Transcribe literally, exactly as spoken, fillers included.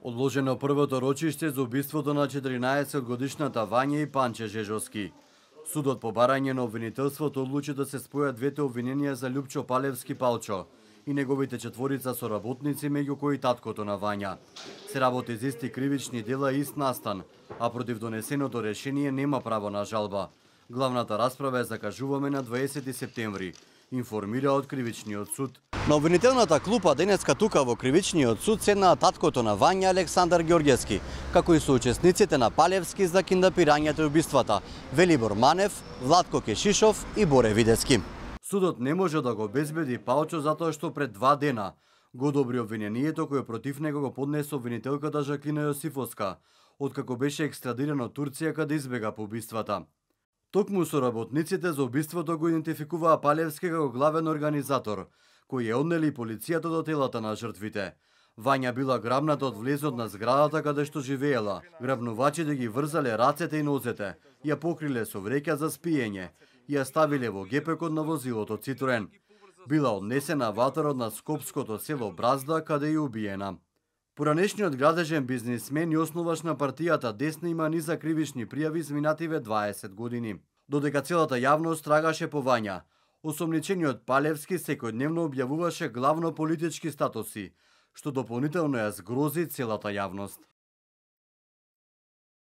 Одложено првото рочиште за убиството на четиринаесет годишната Вања и Панче Жежовски. Судот по барање на обвинителството одлучи да се спојат двете обвиненија за Љупчо Палевски Палчо и неговите четворица соработници, меѓу кои таткото на Вања. Се работи за исти кривични дела и ист настан, а против донесеното решение нема право на жалба. Главната расправа е закажуваме на дваесети септември, информира од Кривичниот суд. На обвинителната клупа денеска тука во Кривичниот суд седнаа таткото на Вања Александар Ѓорѓевски, како и соучесниците на Палевски за киндапирањето и убиствата Велибор Манев, Владко Кешишов и Боре Видески. Судот не може да го обезбеди Палчо затоа што пред два дена го одобри обвинението кое против него го поднесе обвинителката Жаклина Јосифовска, откако беше екстрадиран од Турција каде избега по убиствата. Токму соработниците за убиството го идентификуваа Палевски како главен организатор, кој е однели полицијата до телата на жртвите. Вања била грабната од влезот на зградата каде што живеела. Грабнувачите ги врзале рацете и нозете, ја покриле со вреќа за спиење и ја ставиле во гепекот на возилото Цитроен. Била однесена ваторот скопското село Бразда, каде ја убиена. Поранешниот градежен бизнисмен и основач на партијата Десна има низа кривични пријави изминативе дваесет години. Додека целата јавност трагаше по Вања, осомничениот Палевски секојдневно објавуваше главно политички статуси, што дополнително ја згрози целата јавност.